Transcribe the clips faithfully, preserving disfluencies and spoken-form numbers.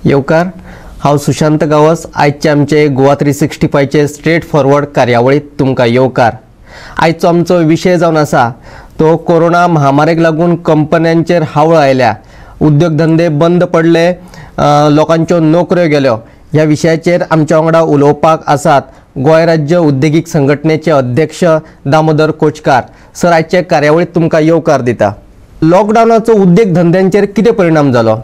येवकार हांव सुशांत गावस आयचे आमचे Goa three sixty five straight forward कार्यावळीत तुमकां येवकार। आयचो आमचो विशय जावन आसा तो कोरोना महामारीक लागून कंपन्यांचेर हावळ आयल्या, उद्योग धंदे बंद पडले, लोकांच्यो नोकऱ्यो गेल्यो। ह्या विशयाचेर आमच्या वांगडा उलोवपाक आसात गोंय राज्य उद्देगीक संघटनेचे अध्यक्ष दामोदर कोचकार सर। आयचे कार्यावळीत तुमकां येवकार दिता। लॉकडावनाचो उद्देग धंद्यांचेर कितें परिणाम जालो?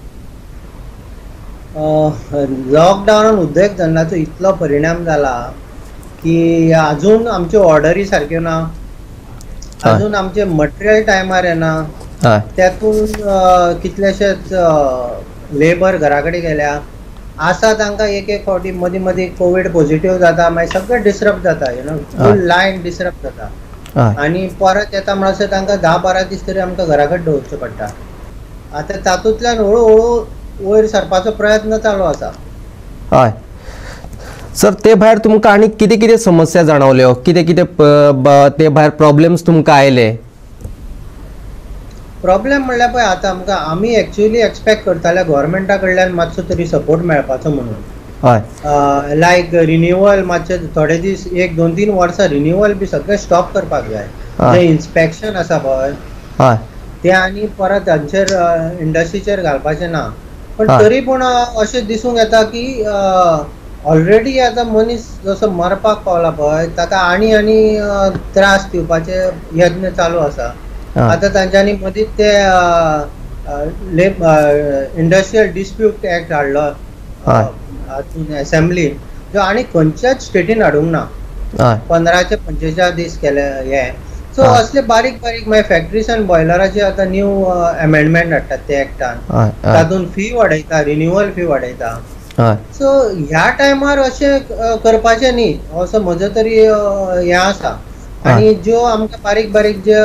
लॉकडावनान उद्योग धंद्याचो इतलो परिणाम जाला की अजून आमच्यो ऑर्डरी सारक्यो ना, अजून आमचे मटेरियल टायमार येना, त्यातून कितलेशेच लेबर घरा कडेन गेल्या आसा तांकां एक एक फावटी मदीं मदीं कोविड पॉझिटिव्ह जाता, मागीर सगळें डिस्टर्ब जाता, you know full line disturb जाता आनी परत येता म्हणसर तांकां धा बारा दीस तरी आमकां घरा कडेन दवरचें पडटा। आतां तातूंतल्यान हळू हळू वयर सरपाचो प्रयत्न चालू आसा। हय सर, ते भायर तुमकां आनी कितें कितें समस्या जाणवल्यो, कितें कितें ते भायर प्रॉब्लेम्स तुमकां आयले? प्रॉब्लेम म्हणल्यार पळय आतां आमकां आमी एक्चुअली एक्सपेक्ट करताले गोवोरमेंटा कडल्यान मातसो तरी सपोर्ट मेळपाचो म्हणून। हय लायक रिन्यूवल मातशे थोडे दीस एक दोन तीन वर्सां रिन्यूवल बी सगळें स्टॉप करपाक जाय। जे इन्स्पेक्शन आसा पळय ते आनी परत तांचेर इंडस्ट्रीचेर घालपाचें ना, पण तरी पूण अशें दिसूंक येता की ऑलरेडी आतां मनीस जसो मरपाक पावला पळय ताका आनी आनी त्रास दिवपाचे यत्न चालू आसा। आतां तांच्यांनी मदींच ते इंडस्ट्रियल डिस्प्यूट एक्ट हाडलो हातून असेंब्लीन, जो आनी खंयच्याच स्टेटीन हाडूंक ना। पंदराचे पंचेचाळीस दीस केले हे। सो असले बारीक बारीक मागीर फॅक्टरीज आनी बॉयलराचे आतां न्यू अमेंडमेंट हाडटात ते एक्टान, तातूंत फी वाडयता, रिन्यूवल फी वाडयता। सो ह्या टायमार अशें करपाचें न्ही असो म्हजो तरी हें आसा। आनी ज्यो आमकां बारीक बारीक जे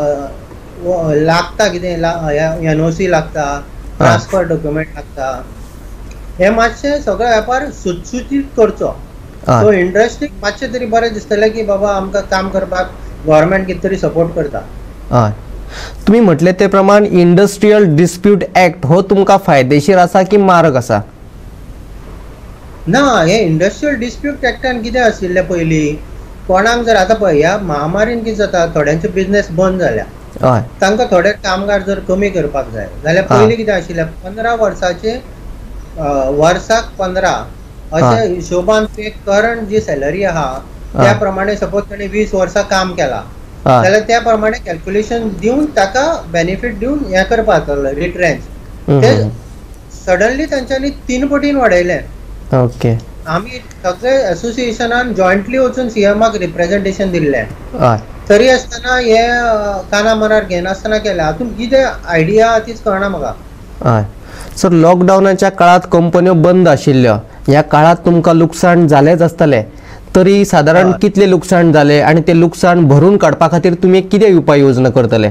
लागता कितें एनओसी लागता, ट्रान्सफर डॉक्युमेंट लागता, हे मातशें सगळें वेपार सुटसुटीत करचो। सो इंडस्ट्रीक मातशें तरी बरें दिसतलें की बाबा आमकां काम करपाक गव्हर्मेंट कितें तरी सपोर्ट करता। हय, तुमी म्हटले ते प्रमाण इंडस्ट्रियल डिस्प्यूट एक्ट हो तुमकां फायदेशीर आसा की मारक आसा? ना, हे इंडस्ट्रियल डिस्प्यूट एक्टान कितें आशिल्लें पयलीं, कोणाक जर आतां पळय ह्या महामारीन कितें जाता, थोड्यांचे बिझनेस बंद जाल्या, तांकां थोडे कामगार जर कमी करपाक जाय जाल्यार पयलीं कितें आशिल्लें पंदरा वर्साचे वर्साक पंदरा अशें हिशोबान पे करंट जी सॅलरी आहा त्या प्रमाणे सपोज ताणें वीस वर्सां काम केलां जाल्यार त्या प्रमाणे कॅल्क्युलेशन दिवन ताका बेनिफीट दिवन हें करपाक रिट्रेंच। ते सडनली तांच्यांनी तीन पटीन वाडयलें। ओके, आमी सगळे एसोसिएशनान जॉयंटली वचून सीएमाक रिप्रेझेंटेशन दिल्लें, तरी आसतना हे काना मनार घेनासतना केलें। हातूंत कितें आयडिया तीच कळना म्हाका। हय सर, लॉकडावनाच्या काळात कंपन्यो बंद आशिल्ल्यो, ह्या काळात तुमकां लुकसाण जालेंच आसतलें, तरी सादारण कितले लुकसाण जाले आनी ते लुकसाण भरून काडपा खातीर तुमी कितें उपाय योजना करतले?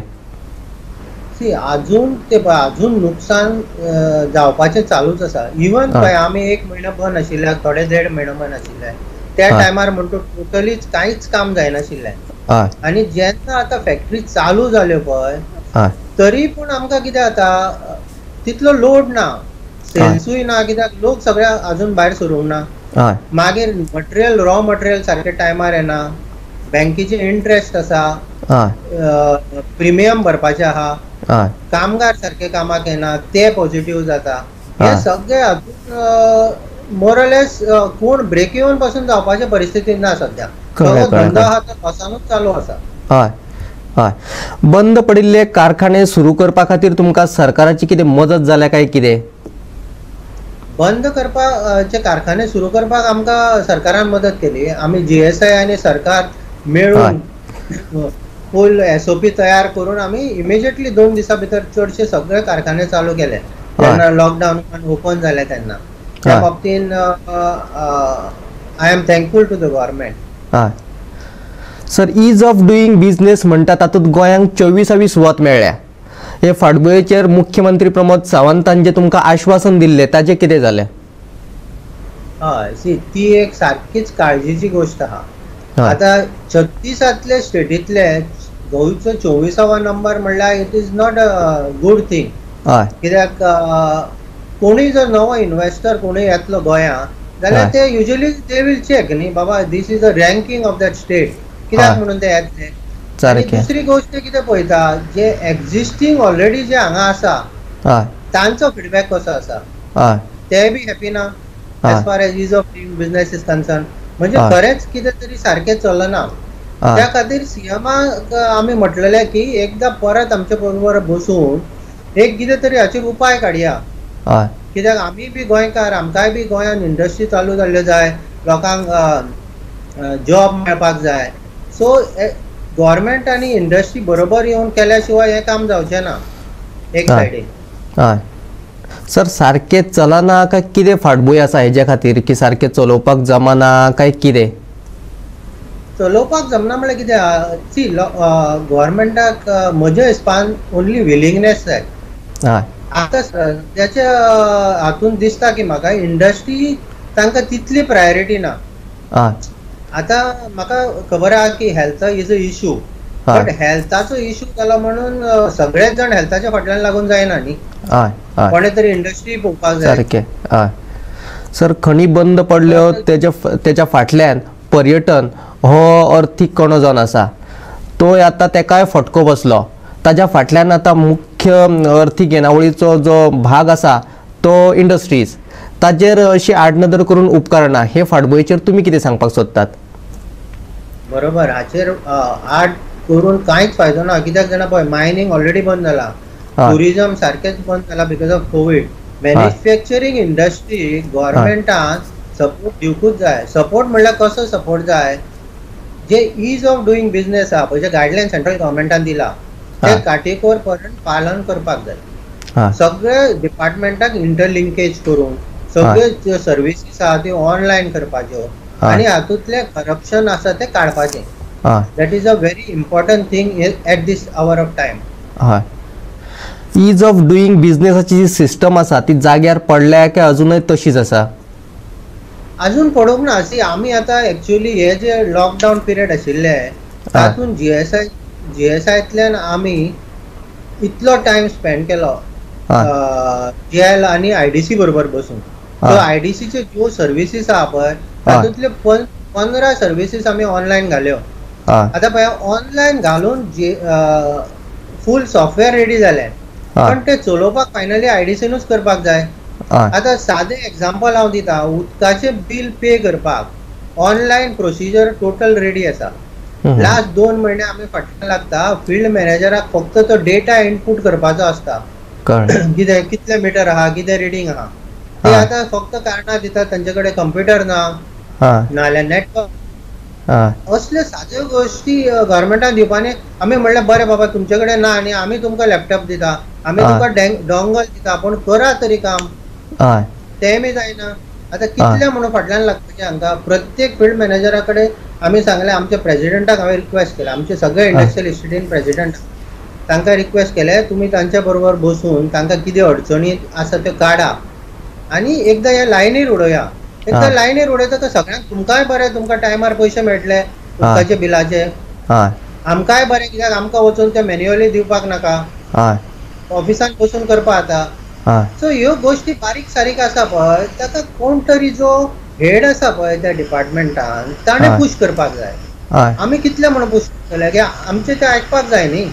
सी अजून ते अजून नुकसान जावपाचें चालूच आसा। इवन पळय आमी एक म्हयनो बंद आशिल्ले, थोडे देड म्हयनो बंद आशिल्ले, त्या टायमार म्हणटा टोटलीच कांयच काम जायनाशिल्लें। आनी जेन्ना आतां फॅक्टरी चालू जाल्यो पळय तरी पूण आमकां कितें जाता तितलो लोड ना, सेल्सूय ना, कित्याक लोक सगळे अजून भायर सरूंक ना। मागीर मटेरियल रॉ मटेरियल सारके टायमार येना, बँकेचे इंट्रेस्ट आसा, प्रिमियम भरपाचे आहा, कामगार सारके कामाक येना, ते पॉझिटिव्ह जाता। हे सगळे हातूंत मोरलेस कोण ब्रेक इवन पासून जावपाच्या परिस्थितीन ना सध्या। धंदो आहा तो पासानूच चालू आसा। हय हय, बंद पडिल्ले कारखाने सुरू करपा खातीर तुमकां सरकाराची कितें मदत जाल्या काय कितें? बंद करपाचे कारखाने सुरू करपाक आमकां सरकारान मदत केली। आमी जीएसआय आनी सरकार मेळून फूल एसओपी तयार करून आमी इमिजिएटली दोन दिसां भितर चडशे सगळे कारखाने चालू केले जेन्ना लॉकडावन ओपन जाले तेन्ना। त्या बाबतीन I am thankful to the government. Sir, ease of doing business म्हणटा तातूंत गोंयांक चोवीसावी सुवात मेळ्ळ्या। हे फाटभुंयेचेर मुख्यमंत्री प्रमोद सावंतान जे तुमकां आश्वासन दिल्लें ताजें कितें जालें? हय सी, ती एक सारकीच काळजीची गोष्ट आहा। आतां छत्तीसांतले स्टेटींतले गोंयचो चोवीसावा नंबर म्हणल्यार it is not a good thing, कित्याक कोणी जर नवो इन्व्हेस्टर कोणी येतलो गोंयांत जाल्यार हय. ते युजली दे विल चेक न्ही बाबा this is a ranking of that state कित्याक हय. म्हणून ते येतले. आनी सारकें. दुसरी गोश्ट कितें पळयता जे एक्झिस्टींग ऑलरेडी जे हांगा आसा हय तांचो फीडबॅक कसो आसा हय ते बी हॅपी ना हय. As far as ease of doing business is concern. म्हणजे हय. खरेंच कितें तरी सारकें चलना. हय. त्या खातीर सीएमाक आमी म्हटलेलें की एकदां परत आमचे बरोबर बसून एक कितें तरी हाचेर उपाय काडया. हय कित्याक आमी बी गोंयकार आमकांय बी गोंयांत इंडस्ट्री चालू जाल्ल्यो जाय लोकांक जॉब मेळपाक जाय. सो गव्हर्मेंट आनी इंडस्ट्री बरोबर येवन केल्या शिवाय हें काम जावचें ना एक हय. सायडीन. हय सर सारकें चलना काय कितें फाटभूंय आसा हेजे खातीर की सारकें चलोवपाक जमना काय कितें? चलोवपाक जमना म्हळ्यार कितें सी गव्हर्मेंटाक म्हज्या हिसपान ओन्ली विलिंगनेस जाय. हय आतां सद्याच्या हातून दिसता की म्हाका इंडस्ट्री तांकां तितली प्रायोरिटी ना. हय आतां म्हाका खबर आहा की हेल्थ इज अ इशू हय. बट हेल्थाचो इशू जालो म्हणून सगळेच जाण हेल्थाच्या फाटल्यान लागून जायना न्ही. हय हय कोणे तरी इंडस्ट्री पळोवपाक जाय. सारकें. हय सर खणी बंद पडल्यो तेच्या तेच्या फाटल्यान पर्यटन हो अर्थीक कणो जावन आसा तो आतां तेकाय फटको बसलो. ताज्या फाटल्यान आतां मुख्य अर्थीक येणावळीचो जो भाग आसा तो इंडस्ट्रीज ताजेर अशी आडनदर करून उपकारना हे फाटभुंयेचेर तुमी कितें सांगपाक सोदतात? बरोबर हाचेर आड करून कांयच फायदो ना. कित्याक जाणा पळय मायनींग ऑलरेडी बंद जाला. हय. टुरिझम सारकेंच बंद जाला because of Covid. Manufacturing industry गव्हर्मेंटान सपोर्ट दिवकूच जाय. सपोर्ट म्हणल्यार कसो सपोर्ट जाय जे इज ऑफ डुईंग बिझनेस आहा पळय जे गायडलायन सेंट्रल गव्हर्मेंटान दिला ते हय. काटेकोरपणान पालन करपाक जाय. हय सगळे डिपार्टमेंटाक इंटरलिंकेज करून सगळे ज्यो सर्विसीस आहा त्यो ऑनलायन करपाच्यो हय. आनी हातूंतले करप्शन आसा ते काडपाचें. हय that is a very important thing at this hour of time. हय ईज ऑफ डुईंग बिझनेसाची जी सिस्टम आसा ती जाग्यार पडल्या काय अजुनूय तशीच आसा? अजून पडोवंक ना. सी आमी आतां एक्चुअली हे जे लॉकडावन पिरियड आशिल्ले तातूंत जीएसआय जीएसआयतल्यान आमी इतलो टायम स्पेंड केलो जेएल आनी आयडीसी बरोबर बसून. सो आयडीसीच्यो ज्यो सर्विसीस आहा पळय तातूंतले पंदरा सर्विसीस आमी ऑनलायन घाल्यो. आतां पळय ऑनलायन घालून जे फूल सॉफ्टवेअर रेडी जाले पण ते चलोवपाक फायनली आयडीसीनूच करपाक जाय. आतां सादें एग्जांपल हांव दिता. उदकाचें बील पे करपाक ऑनलायन प्रोसिजर टोटल रेडी आसा. लास्ट दोन म्हयने आमी फाटल्यान लागता फिल्ड मॅनेजराक फक्त तो डेटा इनपूट करपाचो आसता. कितें कितले मिटर आहा कितें रिडींग आहा ते आतां फक्त कारणां दितात तांचे कडेन कंप्युटर ना नाल्यार नेटवर्क. असल्यो साद्यो गोश्टी गव्हर्मेंटान दिवपानी आमी म्हणलें बरें बाबा तुमचे कडेन ना आनी आमी तुमकां लॅपटॉप दिता आमी तुमकां डोंगल दिता पूण करा तरी काम. तें बी जायना. आतां कितले म्हणून फाटल्यान लागपाचें हांकां. प्रत्येक फिल्ड मॅनेजरा कडेन आमी सांगलें आमच्या प्रेसिडेंटाक हांवें रिक्वेस्ट केला आमचे सगळे इंडस्ट्रियल इन्स्टिट्यूट प्रेसिडेंट तांकां रिक्वेस्ट केलें तुमी तांच्या बरोबर बसून तांकां कितें अडचणी आसा त्यो काडा आनी एकदां ह्या लायनीर उडोवया. एकदां लायनीर उडयता सगळ्यांक तुमकांय बरें तुमकां टायमार पयशे मेळटले उदकाचे बिलाचे आमकांय बरें कित्याक आमकां वचून ते मॅन्युअली दिवपाक नाका ऑफिसान बसून करपा जाता. सो ह्यो गोश्टी बारीक सारीक आसा पळय ताका कोण तरी जो हेड आसा पळय त्या डिपार्टमेंटान ताणें पुश करपाक जाय. आमी कितले म्हणून पुश करतले की आमचें तें आयकपाक जाय न्ही.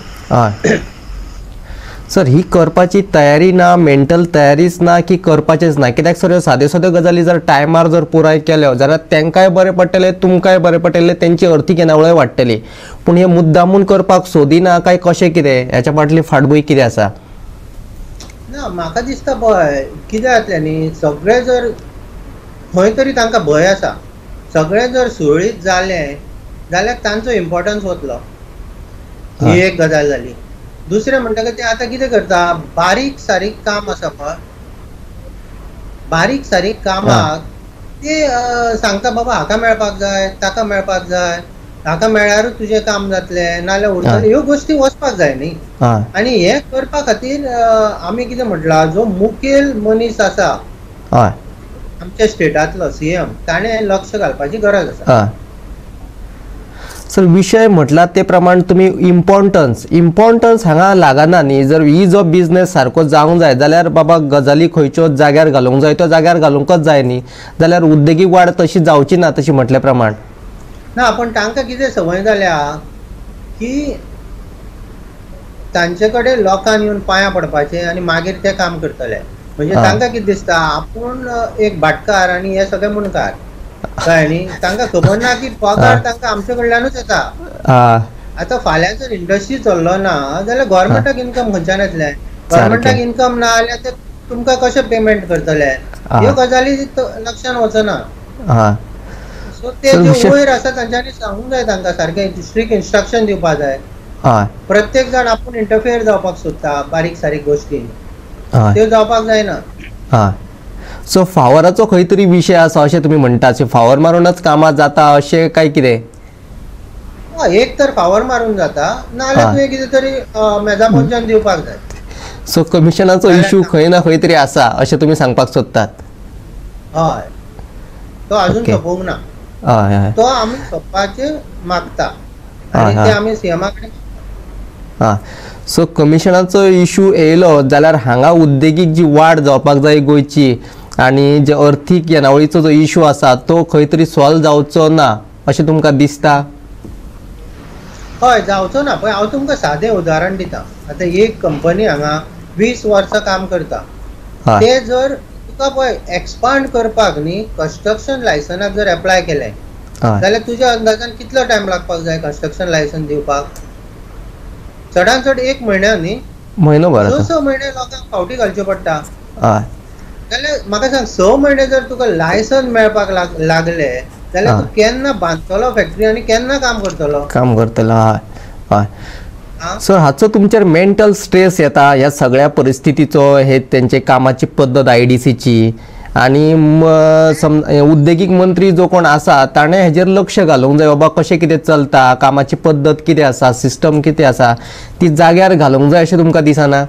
सर ही करपाची तयारी ना मेंटल तयारीच ना की करपाचेच ना कित्याक सर ह्यो साद्यो साद्यो गजाली जर टायमार जर पुराय केल्यो जाल्यार तांकांय बरें पडटलें तुमकांय बरें पडटलें तेंची अर्थीक येणावळय वाडटली. पूण हे मुद्दामून करपाक सोदिना काय कशें कितें हेच्या फाटली फाटभूंय कितें आसा? ना म्हाका दिसता पळय कितें जातलें न्ही सगळे जर खंय तरी तांकां भंय आसा. सगळें जर सुरळीत जालें जाल्यार तांचो इम्पॉर्टन्स वतलो. ही एक गजाल जाली. दुसरें म्हणटकीर ते आतां कितें करता बारीक सारीक काम आसा पळय बारीक सारीक कामाक ते सांगता बाबा हाका मेळपाक जाय ताका मेळपाक जाय हाका मेळ्यारूच तुजें काम जातलें नाल्यार उरतलें. ह्यो गोश्टी वचपाक जाय न्ही. आनी हें करपा खातीर आमी कितें म्हटलां जो मुखेल मनीस आसा आमच्या स्टेटांतलो सीएम ताणें लक्ष घालपाची गरज आसा. सर विषय म्हटला ते प्रमाण तुम्ही इम्पॉर्टन्स इम्पॉर्टन्स हांगा लागना न्ही. जर इज ऑफ बिझनेस सारको जावंक जाय जाल्यार बाबा गजाली खंयच्यो जाग्यार घालूंक जाय त्यो जाग्यार घालूंकच जाय न्ही, जाल्यार उद्देगीक वाड तशी जावची ना तशी म्हटल्या प्रमाण. ना पण तांकां कितें संवय जाल्या की तांचे कडेन लोकांन येवन पांयां पडपाचें आनी मागीर ते काम करतले. म्हणजे तांकां कितें दिसता आपूण एक भाटकार आनी हे सगळे मुणकार कळ्ळें न्ही. तांकां खबर ना की पगार तांकां आमचे कडल्यानूच येता. आतां फाल्यां जर इंडस्ट्री चल्लो ना जाल्यार गव्हर्मेंटाक इन्कम खंयच्यान येतलें. गव्हर्मेंटाक इन्कम ना जाल्यार ते तुमकां कशें पेमेंट करतले ह्यो गजाली लक्षांत वचना. सो ते जे वयर आसा तांच्यांनी सांगूंक जाय तांकां सारकें स्ट्रिक्ट इन्स्ट्रक्शन दिवपाक जाय. प्रत्येक जाण आपूण इंटरफियर जावपाक सोदता बारीक सारीक गोश्टीन, त्यो जावपाक जायना. सो फावराचो खंय तरी विशय आसा अशें तुमी म्हणटात. फावर मारूनच कामां जाता अशें काय कितें? एक तर फावर मारून जाता नाल्यार तुवें कितें तरी मेजापोंच्यान दिवपाक जाय. सो कमिशनाचो इश्यू खंय ना खंय तरी आसा अशें तुमी सांगपाक सोदतात. हय, तो अजून सोंपोवंक ना. हय तो आमी सोंपपाचें मागता आनी ते आमी सीएमा कडेन. हां, सो कमिशनाचो इश्यू येयलो जाल्यार हांगा उद्देगीक जी वाड जावपाक जाय गोंयची आनी जे अर्थीक येणावळीचो जो इश्यू आसा तो खंय तरी सॉल्व जावचो ना अशें तुमकां दिसता? हय, जावचो ना. पळय हांव तुमकां सादें उदाहरण दिता. आतां एक कंपनी हांगा वीस वर्सां काम करता. ते जर तुका पळय एक्सपांड करपाक न्ही कन्स्ट्रक्शन लायसनाक जर एप्लाय केलें जाल्यार तुज्या अंदाजान कितलो टायम लागपाक जाय कन्स्ट्रक्शन लायसन दिवपाक? चडांत चड एक म्हयनो न्ही, म्हयनो भर स स म्हयने लोकांक फावटी घालचे पडटा. जाल्यार म्हाका सांग, स म्हयने जर तुका लायसन मेळपाक लागले जाल्यार तूं केन्ना बांदतलो फॅक्टरी आनी केन्ना काम करतलो? काम करतलो. हय हय. सर हाचो तुमचेर मेंटल स्ट्रेस येता ह्या सगळ्या परिस्थितीचो, हे तेंचे कामाची पद्दत आयडीसीची आनी उद्देगीक मंत्री जो कोण आसा ताणें हेजेर लक्ष घालूंक जाय. बाबा कशें कितें चलता, कामाची पद्दत कितें आसा, सिस्टम कितें आसा ती जाग्यार घालूंक जाय अशें तुमकां दिसना?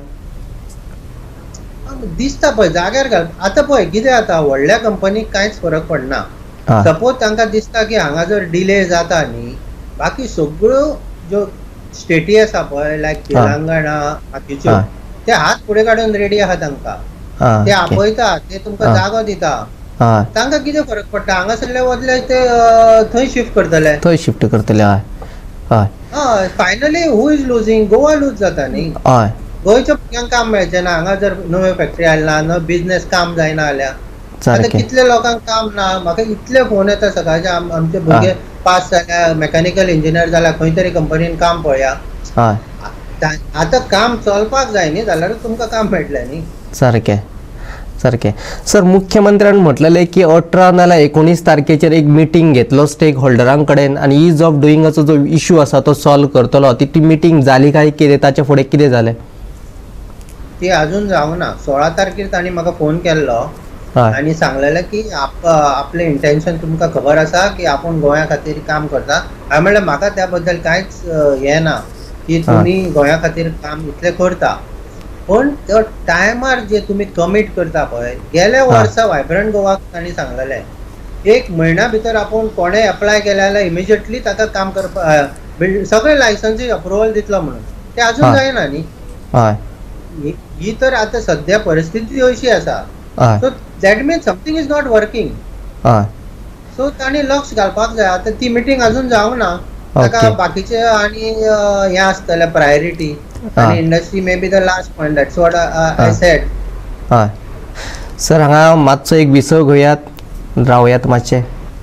दिसता पळय जाग्यार घाल. आतां पळय कितें जाता, व्हडल्या कंपनीक कांयच फरक पडना. सपोज तांकां दिसता की हांगा जर डिले जाता न्ही, बाकी सगळ्यो ज्यो स्टेटी आसा पळय लायक तेलंगणा बाकीच्यो ते हात फुडें काडून रेडी आहा तांकां. ते आपयता, ते तुमकां जागो दिता. तांकां कितें फरक पडटा? हांगासरले वतले ते थंय शिफ्ट करतले. थंय शिफ्ट करतले. हय हय. हय, finally who is losing? Goa lose जाता न्ही. हय, गोंयच्या भुरग्यांक काम मेळचें ना. हांगा जर नव्यो फॅक्टरी आयला ना, बिझनेस काम जायना जाल्यार आतां कितले लोकांक काम ना. म्हाका इतले फोन येता सकाळचे, आमचे भुरगे पास जाल्या, मेकॅनिकल इंजिनियर जाल्या, खंय तरी कंपनीन काम पळया. आतां काम चलपाक जाय न्ही जाल्यार तुमकां काम मेळटलें न्ही. सारकें सारकें. सर मुख्यमंत्र्यान म्हटलेलें की अठरा नाल्यार एकोणीस तारखेचेर एक मिटींग घेतलो स्टेक होल्डरां कडेन आनी इज ऑफ डुईंगाचो जो इश्यू आसा तो सॉल्व करतलो. ती ती मिटींग जाली काय कितें, ताचे फुडें कितें जालें? ती अजून जावंक ना. सोळा तारखेर तांणी म्हाका फोन केल्लो आनी सांगलेलें की आप आपलें इंटेंशन तुमकां खबर आसा की आपूण गोंया खातीर काम करता. हांवें म्हणलें म्हाका त्या बद्दल कांयच हें ना की तुमी गोंया खातीर काम इतलें करता, पूण त्या टायमार जे तुमी कमीट करता पळय. गेल्या वर्सा वायब्रंट गोवाक तांणी सांगलेलें एक म्हयन्या भितर आपूण कोणें एप्लाय केलें जाल्यार इमिजिएटली ताका काम करपाक सगळे लायसन्सी अप्रुवल दितलो म्हणून. तें अजून जायना न्ही. ही तर आतां सद्या परिस्थिती अशी आसा. So that means something is not working. So तांणी लक्ष घालपाक जाय. आतां ती मिटींग अजून जावंक ना. ताका बाकीचे आनी हें आसतलें प्रायोरिटी आनी industry may be the last point. That's what I said. हय सर, हांगा मातसो एक विसव घेयात, रावयात मातशे.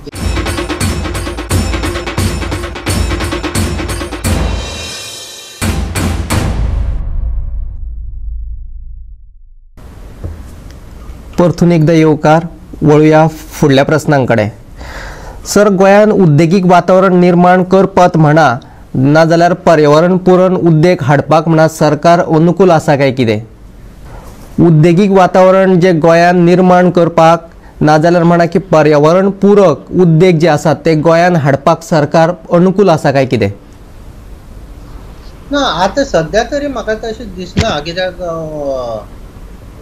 परतून एकदा येवकार, वळुया फुडल्या प्रस्नांकडे. सर, गोंयान उद्देगीक वातावरण निर्माण करपत म्हणा नाजाल्यार पर्यावरण पुरण उद्देग हाडपाक म्हणा सरकार अनुकूल आसा काय कितें? उद्देगीक वातावरण जे गोंयान निर्माण करपाक नाजाल्यार म्हणा की पर्यावरण पूरक उद्देग जे आसात ते गोंयान हाडपाक सरकार अनुकूल आसा काय कितें? ना, आतां सद्या तरी म्हाका तशें दिसना. कित्याक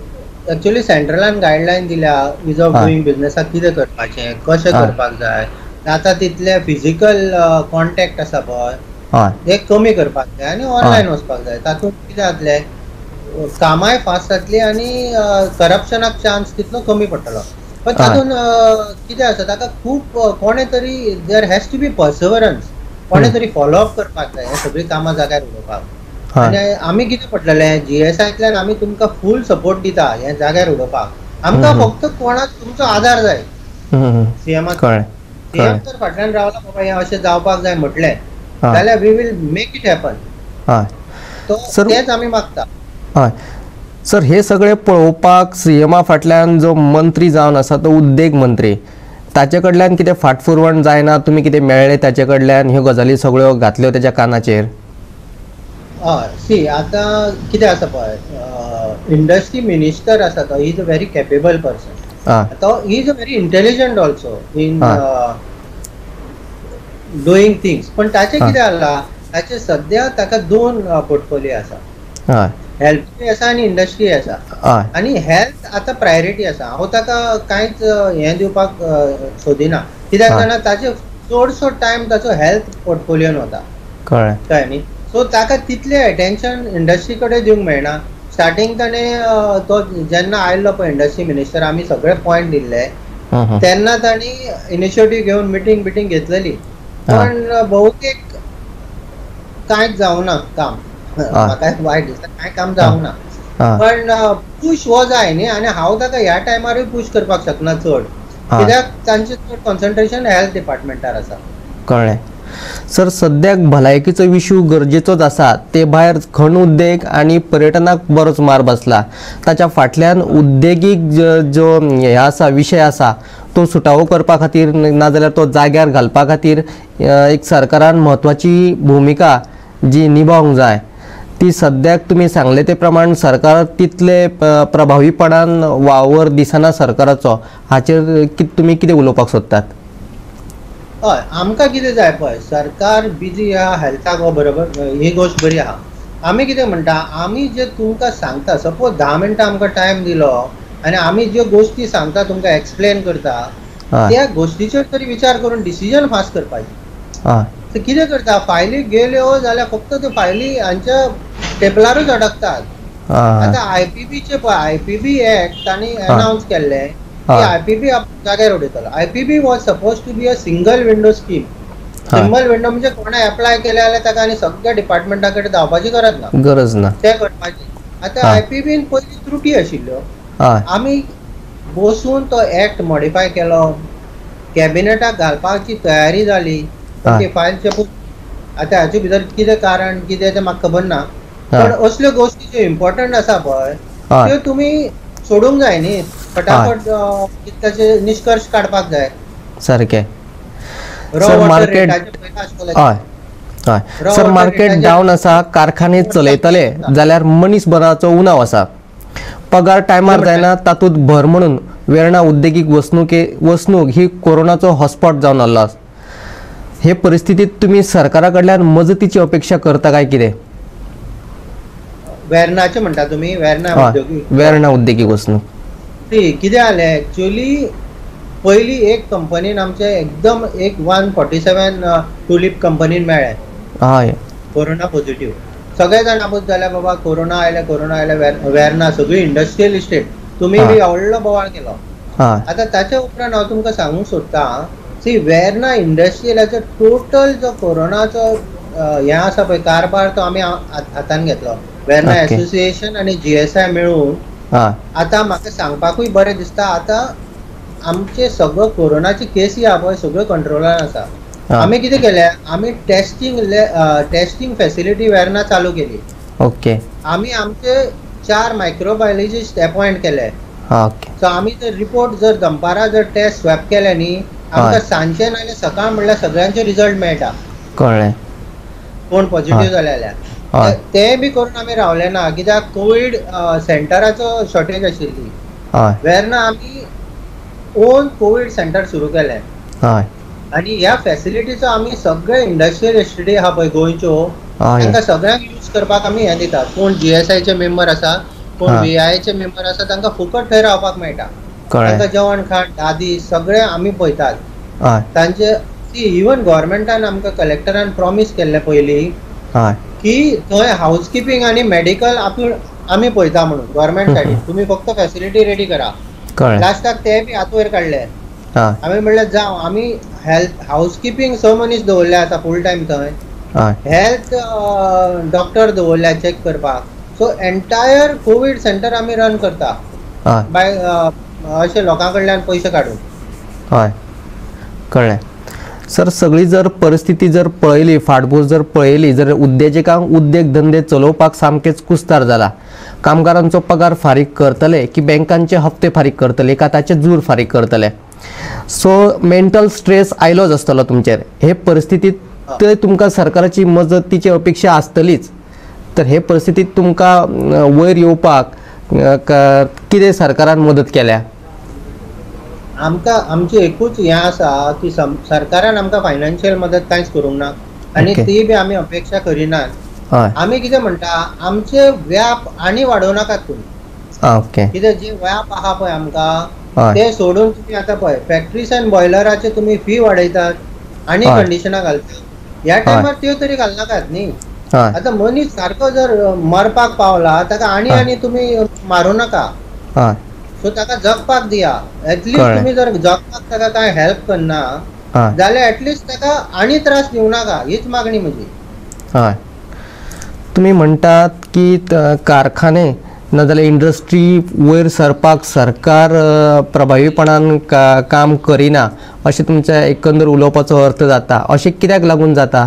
एक्चुअली सेंट्रलान गायडलायन दिल्या इज ऑफ डुईंग बिझनेसाक कितें करपाचें, कशें करपाक जाय, आता तितले फिजिकल कॉन्टॅक्ट आसा पळय हय ते कमी करपाक जाय आनी ऑनलायन वचपाक जाय. तातूंत कितें जातलें, कामाय फास्ट जातली आनी करप्शनाक चान्स तितलो कमी पडटलो. पण तातूंत कितें आसा, ताका खूब कोणें तरी देर हॅज टू बी पर्सवरन्स, कोणें तरी फॉलोअप करपाक जाय हें सगळीं कामां जाग्यार उडोवपाक. आनी आमी कितें पडटलें, जीएसआयतल्यान आमी तुमकां फूल सपोर्ट दिता हें जाग्यार उडोवपाक. आमकां फक्त कोणाक तुमचो आदार जाय. सीएमाक सीएम जर फाटल्यान रावला बाबा हें अशें जावपाक जाय म्हटलें जाल्यार we will make it happen. हय तो तेच आमी मागता. हय सर, हे सगळे पळोवपाक सीएमा फाटल्यान जो मंत्री जावन आसा तो उद्देग मंत्री, ताचे कडल्यान कितें फाटफुरवण जायना? तुमी कितें मेळ्ळें ताचे कडल्यान, ह्यो गजाली सगळ्यो घातल्यो तेच्या कानाचेर? हय सी आतां कितें आसा पळय, इंडस्ट्री मिनिस्टर आसा तो is a very capable person. तो is a very intelligent also in doing things. पण ताचें कितें जालां, ताचे सद्या ताका दोन पोर्टफोलियो आसा, हेल्थ आसा आनी इंडस्ट्री आसा. आनी हेल्थ आतां प्रायोरिटी आसा. हांव ताका कांयच हें दिवपाक सोदिना, कित्याक जाणा ताचे चडसो टायम ताचो हेल्थ पोर्टफोलियोन वता, कळ्ळें न्ही. सो ताका तितलें एटेन्शन इंडस्ट्री कडेन दिवंक मेळना. स्टार्टींग ताणें तो जेन्ना आयल्लो पळय इंडस्ट्री मिनिस्टर, आमी सगळे पॉयंट दिल्ले तेन्ना तांणी इनिशिएटीव घेवन मिटींग बिटींग घेतलेली, पण भोवतेक कांयच जावना काम. म्हाका वायट दिसता, कांय काम जावना. पण पूश हो जाय न्ही, आनी हांव ताका ह्या टायमारूय पूश करपाक शकना चड, कित्याक तांचें चड कॉन्सन्ट्रेशन हेल्थ डिपार्टमेंटार आसा. कळ्ळें सर. सद्याक भलायकीचो इश्यू गरजेचोच आसा, ते भायर खण उद्देग आनी पर्यटनाक बरोच मार बसला. ताच्या फाटल्यान उद्देगीक जो हे आसा विशय आसा तो सुटावो करपा खातीर, नाजाल्यार तो जाग्यार घालपा खातीर एक सरकारान म्हत्वाची भुमिका जी निभावंक जाय, ती सद्याक तुमी सांगले ते प्रमाण सरकार तितले प्रभावीपणान वावर दिसना सरकाराचो. हाचेर तुमी कितें उलोवपाक सोदतात? हय, आमकां कितें जाय पळय, सरकार बिजी आहा हेल्थाक, हो बरोबर, ही गोश्ट बरी आहा. आमी कितें म्हणटा, आमी जे तुमकां सांगता, सपोज धा मिनटां आमकां टायम दिलो आनी आमी ज्यो गोश्टी सांगता तुमकां एक्सप्लेन करता, त्या गोश्टीचेर तरी विचार करून डिसिजन फास्ट करपाचें. कितें करता, फायली गेल्यो जाल्यार फक्त त्यो फायली हांच्या टेबलारूच अडकतात. आतां आयपीबीचे पळय, आयपीबी एक्ट तांणी अनाउन्स केल्लें की आयपीबी जाग्यार उडयतलो. IPB was suppose to be a single window scheme. Single window म्हणजे कोणें एप्लाय केले जाल्यार ताका आनी सगळ्या डिपार्टमेंटा कडेन धांवपाची गरज ना, गरज ना तें करपाचें. आतां आयपीबीन पयलीं त्रुटी आशिल्ल्यो, आमी बसून तो एक्ट मॉडिफाय केलो, कॅबिनेटाक घालपाची तयारी जाली, ती फायल चेपून. आतां हाचे भितर कितें कारण कितें तें म्हाका खबर ना, पण असल्यो गोश्टी ज्यो इम्पॉर्टंट आसा पळय त्यो तुमी सोडूंक जाय न्ही, फटाफट ताचे निष्कर्श काडपाक जाय. सारकें. सर मार्केट हय हय सर मार्केट डावन आसा, कारखाने चलयतले जाल्यार मनीस बराचो उणाव आसा, पगार टायमार जायना, तातूंत भर म्हणून वेर्णा उद्देगीक वसणुके वसणूक ही कोरोनाचो हॉटस्पॉट जावन आसलो. हे परिस्थितीत तुमी सरकारा कडल्यान मजतीची अपेक्षा करता काय कितें? वेर्नाचे म्हणटा तुमी? वेर्ना उद्देगीक वेर्णा उद्देगीक वसणूक कितें जालें एक्चुअली, पयलीं एक कंपनीन आमचे एकदम एक वन फोर्टी सेवन टुलीप कंपनीन मेळ्ळे, हय, कोरोना पॉझिटिव्ह. सगळे जाण आपूच जाल्यार बाबा कोरोना आयले, कोरोना आयले. वेर्ना सगळी इंडस्ट्रियल इस्टेट, तुमी बी व्हडलो बोवाळ केलो. आतां ताच्या उपरांत हांव तुमकां सांगूंक सोदतां, सी वेर्ना इंडस्ट्रियलाचो टोटल जो कोरोनाचो हें आसा पळय कारभार, तो आमी हातान घेतलो. वेर्ना एसोसिएशन आनी जीएसआय मेळून. आतां म्हाका सांगपाकूय बरें दिसता, आतां आमचे सगळो कोरोनाची केसी आहा पळय सगळ्यो कंट्रोलान आसा. आमी कितें केलें, आमी टेस्टिंग टेस्टिंग फॅसिलिटी वेर्ना चालू केली. ओके. आमी आमचे चार मायक्रोबायोलॉजिस्ट अपॉयंट केले. सो आमी जर रिपोर्ट जर दनपारां जर टेस्ट स्वॅप केले न्ही, आमकां सांजचे नाल्यार सकाळ म्हणल्यार सगळ्यांचे रिजल्ट मेळटा. कळ्ळें. कोण पॉझिटिव्ह जाले जाल्यार ते बी करून आमी रावले ना, कित्याक कोवीड सेंटराचो शॉर्टेज आशिल्ली. वेर्ना आमी ओन कोवीड सेंटर सुरू केलें, आनी ह्या फॅसिलिटीचो आमी सगळे इंडस्ट्रियल इस्टेटी आहा पळय गोंयच्यो, तांकां सगळ्यांक यूज करपाक आमी हें दितात. कोण जीएसआयचे मेंबर आसा, कोण व्हीआयचे मेंबर आसा, तांकां फुकट थंय रावपाक मेळटा. तांकां जेवण खाण धा दीस सगळें आमी पळयतात. हय तांचे इवन गव्हर्मेंटान आमकां कलेक्टरान प्रॉमिस केल्ले पयलीं हय की थंय हाऊसकीपिंग आनी मेडिकल आपूण आमी पळयता म्हणून गव्हर्मेंट सायडीन तुमी फक्त फॅसिलिटी रेडी करा. कळ्ळें. लास्टाक ते बी हात वयर काडले. हय आमी म्हणलें जावं आमी हेल्थ हाऊसकीपिंग स मनीस दवरले आतां फूल टायम थंय. हय हेल्थ डॉक्टर दवरल्या चॅक करपाक. सो एंटायर कोवीड सेंटर आमी रन करता हय बाय अशे लोकां कडल्यान पयशे काडून. हय कळ्ळें. सर सगळी जर परिस्थिती जर पळयली फाटभूंय जर पळयली जर उद्देजकांक उद्देग धंदे चलोवपाक सामकेच कुस्तार जाला. कामगारांचो पगार फारीक करतले की बँकांचे हप्ते फारीक करतले का ताचे जूर फारीक करतले. सो मेंटल स्ट्रेस आयलोच आसतलो तुमचेर. हे परिस्थितीत ते तुमकां सरकाराची मजतीची अपेक्षा आसतलीच. तर हे परिस्थितीत तुमकां वयर येवपाक कितें सरकारान मदत केल्या? आमकां आमची एकूच हें आसा की सरकारान आमकां फायनान्शियल मदत कांयच करूंक ना आनी Okay. ती बी आमी अपेक्षा करिनात. हय आमी कितें म्हणटा आमचे व्याप आनी वाडोव नाकात तुमी. आं ओके. कितें जे व्याप आहा पळय आमकां हय ते सोडून तुमी आतां पळय फॅक्टरीज आनी बॉयलराचे तुमी फी वाडयतात आनी हय. कंडिशनां घालतात. ह्या टायमार त्यो तरी घालनाकात न्ही. हय आतां मनीस सारको जर मरपाक पावला ताका आनी हय. आनी तुमी मारूं नाका. हय सो ताका जगपाक दिया. एटलीस्ट कळ्ळें. तुमी जर जगपाक ताका कांय हेल्प करना हय जाल्यार एटलीस्ट ताका आनी त्रास दिवं नाका हीच मागणी म्हजी. हय. तुमी म्हणटात की त- कारखाने नाजाल्यार इंडस्ट्री वयर सरपाक सरकार अ, प्रभावीपणान का काम करिना अशें तुमच्या एकंदर उलोवपाचो अर्थ जाता. अशें कित्याक लागून जाता?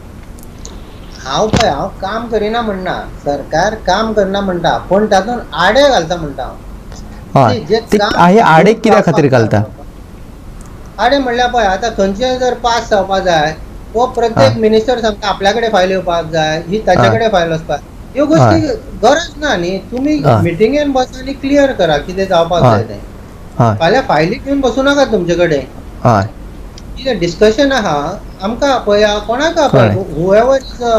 हांव पळय हांव काम करिना म्हणना सरकार काम करना म्हणटा पूण तातूंत आडे घालता म्हणटा हांव. हय जे ते काम हे आडे करून कित्या खातीर जावपाक घालता? आडे म्हणल्यार पळय आतां खंयचेय जर पास जावपाक जाय वो प्रत्येक हा. मिनिस्टर सांगता आपल्या कडेन फायल येवपाक जाय ही ताचे हा. कडेन फायल वचपाक. ह्यो गोश्टी गरज ना न्ही. तुमी हा. मिटिंगेन बसा आनी क्लियर करा कितें जावपाक हा. जाय तें. हय फाल्यां फायली घेवन बसूं नाका तुमचे कडेन. हय कितें डिस्कशन आहा आमकां आपया कोणाक आपय कळ्ळें. Whoever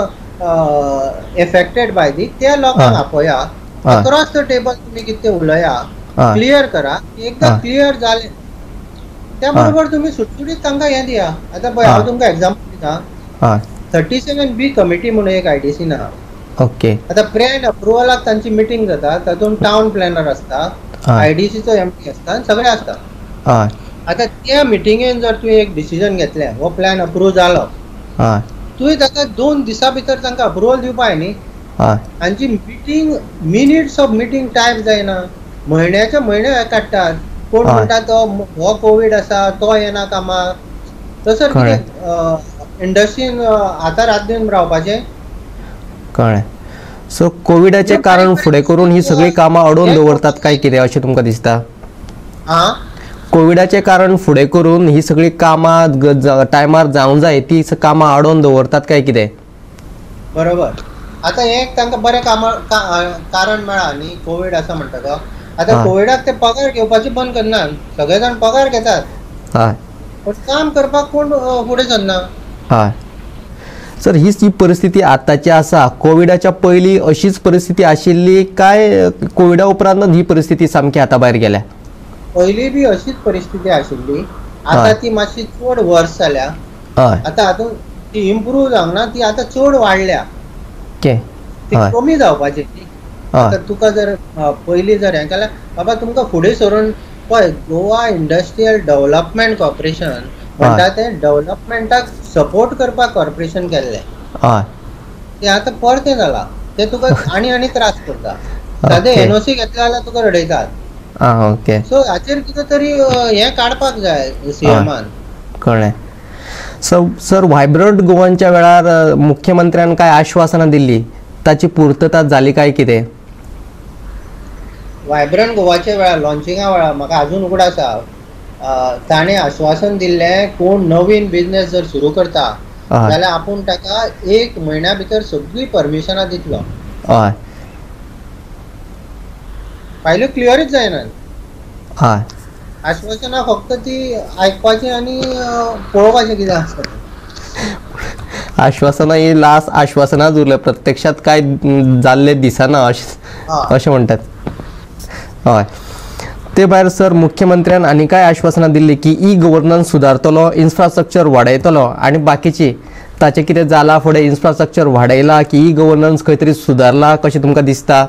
is affected by the त्या लोकांक हय. आपया. हय. अक्रॉस द टेबल तुमी कितें उलया हय क्लियर करा. एकदां हय. क्लियर जालें त्या बरोबर तुमी सुटसुटीत तांकां हें दिया. आतां पळय हांव हय. तुमकां एग्जांपल दिता. हय थर्टी सेवन बी कमिटी म्हणून एक आयडीसीन आहा. ओके. आतां प्री एंड अप्रुवलाक तांची मिटींग जाता तातूंत टावन प्लॅनर आसता हय आयडीसीचो एमडी आसता आनी सगळें आसता. हय आतां त्या मिटिंगेन जर तुवें एक डिसिजन घेतलें हो प्लॅन अप्रूव जालो हय तुवें ताका दोन दिसां भितर तांकां अप्रुवल दिवपाक जाय न्ही. हय तांची meeting minutes of meeting type जायना. म्हयन्याचे म्हयने काडटात. कोण हय. म्हणटा तो हो कोवीड आसा तो येना कामाक. तसर कळ्ळें. कितें इंडस्ट्रीन आतां रात दिन रावपाचें. कळ्ळें. सो कोविडाचें कारण फुडें करून ही सगळीं कामां अडोवन दवरतात काय कितें अशें तुमकां दिसता? आं कोविडाचें कारण फुडें करून ही सगळीं कामां टायमार जावंक जाय ती स- कामां अडोवन दवरतात काय कितें? बरोबर. आतां हें एक तांकां बरें कामा का- कारण मेळ्ळा न्ही कोवीड आसा म्हणटा तो. आतां हय. कोविडाक ते पगार घेवपाचे बंद करनात. सगळे जाण पगार घेतात हय पूण काम करपाक कोण अ, फुडें सरना. हय. सर हीच ही परिस्थिती आतांची आसा. कोविडाच्या पयलीं अशीच परिस्थिती आशिल्ली काय कोविडा उपरांत ही परिस्थिती सामकी आतां भायर गेल्या? पयलीं बी अशीच परिस्थिती आशिल्ली. आतां हय. ती मातशी चड वर्स जाल्या. हय आतां हातूंत ती इम्प्रूव जावंक ना ती आतां चड वाडल्या. ओके. ती हय कमी जावपाची ती. हय आतां तुका जर अ, पयलीं जर हें केल्यार बाबा तुमकां फुडें सरून पळय गोवा इंडस्ट्रियल डेव्हलपमेंट कॉर्पोरेशन म्हणटा तें डेव्हलपमेंटाक सपोर्ट करपाक कॉर्पोरेशन केल्लें. हय तें आतां परतें जालां. तें तुका आनी आनी त्रास करता. सादें ओके. एनओसी घेतले जाल्यार तुका रडयतात. आं ओके. सो हाचेर कितें तरी अ, हें काडपाक जाय सीएमान. कळ्ळें. सो सर व्हायब्रंट गोवांच्या वेळार अ, मुख्यमंत्र्यान काय आश्वासनां दिल्ली ताची पूर्तता जाली काय कितें? व्हायब्रंट गोवाच्या वेळार लॉन्चिंगा वेळार म्हाका अजून उगड आसा. अ, ताणें आश्वासन दिल्लें कोण नवीन बिझनेस जर सुरू करता हय जाल्यार आपूण ताका एक म्हयन्या भितर सगळीं परमिशनां दितलो. हय फायल्यो क्लियरच जायना. हय आश्वासनां फक्त ती आयकपाची आनी अ, पळोवपाचें कितें आसता. आश्वासनां ही लास्ट आश्वासनांच उरले प्रत्यक्षात काय जाल्ले दिसना अशें हा. अशें म्हणटात. हय ते भायर सर मुख्यमंत्र्यान आनी काय आश्वासनां दिल्ली की ई गव्हर्नन्स सुदारतलो, इन्फ्रास्ट्रक्चर वाडयतलो आनी बाकीची ताचे कितें जाला फुडें इन्फ्रास्ट्रक्चर वाडयला की ई गव्हर्नन्स खंय तरी सुदारला कशें तुमकां दिसता?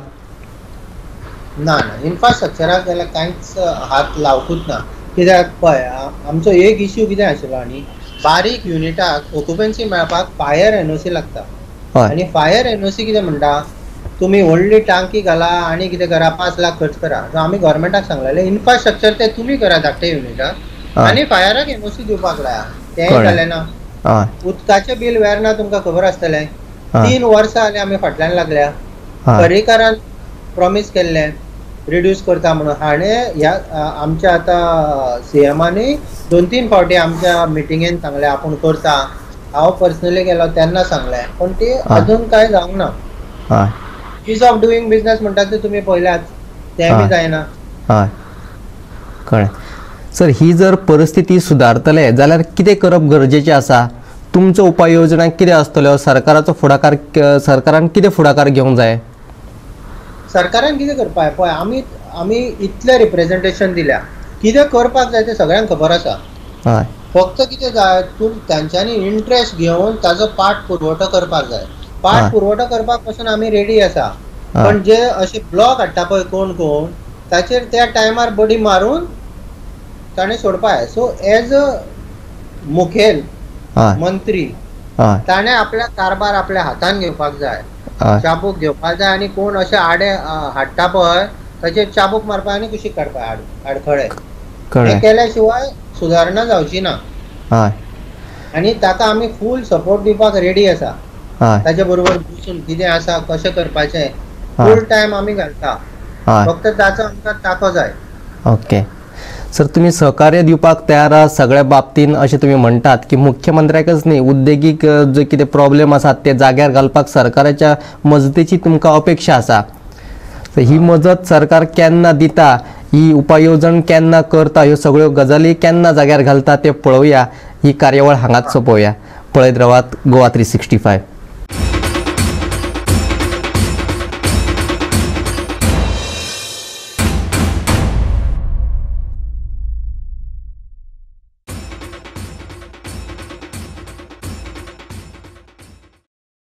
ना ना इन्फ्रास्ट्रक्चराक जाल्यार कांयच हात लावकूच ना. कित्याक पळय आमचो एक इश्यू कितें आशिल्लो आनी बारीक युनिटाक ऑक्युपन्सी मेळपाक फायर एनओसी लागता. हय आनी फायर एनओसी कितें म्हणटा, तुमी व्हडली टांकी घाला आनी कितें करा, पांच लाख खर्च करा. सो आमी गव्हर्मेंटाक सांगलेलें इन्फ्रास्ट्रक्चर ते तुमी करा धाकटे युनिटाक हय. आनी फायराक एनओसी दिवपाक लाया. तेंय कळ्ळें. जालें ना. हय उदकाचें बील वेरना तुमकां खबर आसतलें. हय. तीन वर्सां जालीं आमी फाटल्यान लागल्या. हय पर्रीकारान प्रॉमीस केल्लें रिड्यूस करता म्हणून. हाणें ह्या आमच्या आतां सीएमानूय दोन तीन फावटी आमच्या मिटिंगेन सांगलें आपूण करता. हांव पर्सनली गेलो तेन्ना सांगलें, पण ती अजून कांय जावंक ना. हय इज ऑफ डुईंग बिझनेस म्हणटात ते तुमी पळयल्यात, तें बी हय. जायना. हय कळ्ळें. सर ही जर परिस्थिती सुदारतले जाल्यार कितें करप गरजेचें आसा? तुमच्यो उपाय योजना कितें आसतल्यो? सरकाराचो फुडाकार सरकारान कितें फुडाकार घेवंक जाय? सरकारान कितें करपाक पळय, आमी आमी इतलें रिप्रेझेंटेशन दिल्या, कितें करपाक जाय तें सगळ्यांक खबर आसा. हय फक्त कितें जाय, तूं तांच्यांनी इंट्रस्ट घेवन ताजो पाठ पुरवठो करपाक जाय. पाठ हय. पुरवठो करपाक पासून आमी रेडी आसा. हय. पण जे अशे ब्लॉक हाडटा पळय कोण कोण, ताचेर त्या टायमार बडी मारून ताणें सोडपाक जाय. सो एज अ मुखेल हय मंत्री हय ताणें आपल्या कारभार आपल्या हातान घेवपाक जाय, हय चाबूक घेवपाक जाय. आनी कोण अशे आडे हाडटा पळय ताचेर चाबूक मारपाक आनी कुशीक काडपाक आड आडखळे. हे कळ्ळें. केल्या शिवाय सुदारणा जावची ना. हय आनी ताका आमी फूल सपोर्ट दिवपाक रेडी आसा. हय ताचे बरोबर बसून कितें आसा कशें करपाचें हय. फूल टायम आमी घालता. हय फक्त ताचो आमकां ताको जाय. ओके. सर तुम्ही सहकार्य दिवपाक तयार आहात सगळ्या बाबतीन अशें तुम्ही म्हणटात की मुख्यमंत्र्याकच न्ही उद्देगीक जे कितें प्रॉब्लेम आसात ते जाग्यार घालपाक सरकाराच्या मजतीची तुमकां अपेक्षा आसा. तर ही मजत सरकार केन्ना दिता, ही उपाययोजन केन्ना करता, ह्यो सगळ्यो गजाली केन्ना जाग्यार घालता ते पळोवया. ही कार्यावळ हांगाच सोंपोवया. पळयत रावात गोवा थ्री सिक्स्टी फायव्ह.